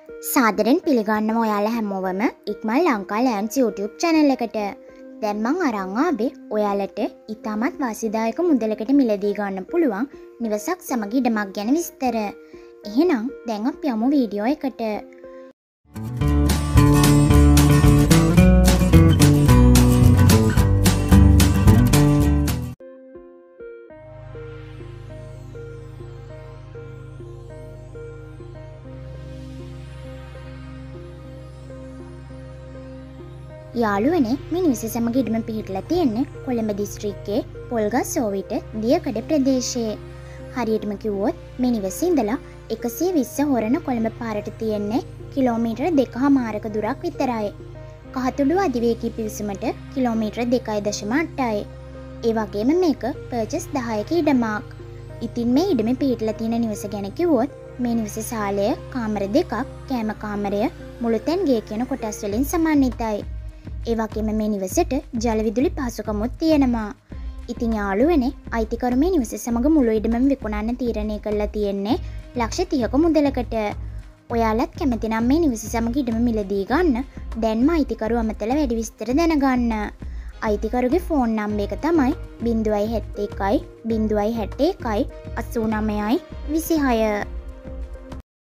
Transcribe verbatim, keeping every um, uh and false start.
සාදරයෙන් පිළිගන්නවා ඔයාලා හැමෝවම ඉක්මන් ලංකා ලෑන්ඩ්ස් YouTube channel එකට. දැන් මම අරන් ආවේ ඔයාලට ඉතාමත් වාසිදායක මුදලකට මිලදී ගන්න පුළුවන් නිවසක් සමග ඉඩමක් ගැන විස්තර. එහෙනම් දැන් අපි යමු වීඩියෝ එකට. යාළුවනේ මේ නිවස සමග ඉඩම පිහිටලා තියෙන්නේ කොළඹ දිස්ත්‍රික්කයේ පොල්ගස් සෝවිට දියකඩ ප්‍රදේශයේ. හරියටම කිව්වොත් මේ නිවසේ ඉඳලා එකසිය විස්ස හොරණ කොළඹ පාරට තියෙන්නේ කිලෝමීටර දෙකමාරක දුරක් විතරයි. කහතුඩු අධිවේගී පිවිසුමට කිලෝමීටර දෙකයි දශම අටයි. ඒ වගේම මේක පර්චස් දහයක ඉඩමක්. ඉතින් මේ ඉඩමේ පිහිටලා තියෙන නිවස ගැන කිව්වොත් මේ නිවසේ සාලය කාමර දෙකක්, කෑම කාමරය, මුළුතැන් ගේ කියන කොටස් වලින් සමන්විතයි. ඒ වගේම මේ නිවසට ජල විදුලි පහසුකමුත් තියෙනවා. ඉතින් යාළුවනේ අයිතිකරු මේ නිවස සමග මුළු ඉඩමම විකුණන්න තීරණය කරලා තියෙන්නේ ලක්ෂ තිහක මුදලකට. ඔයාලත් කැමති නම් මේ නිවස සමග ඉඩම මිලදී ගන්න දැන්ම අයිතිකරු අමතලා වැඩි විස්තර දැනගන්න. අයිතිකරුගේ ෆෝන් නම්බර් එක තමයි ज़ीरो सात एक ज़ीरो सात एक अठासी नौ विसि छह.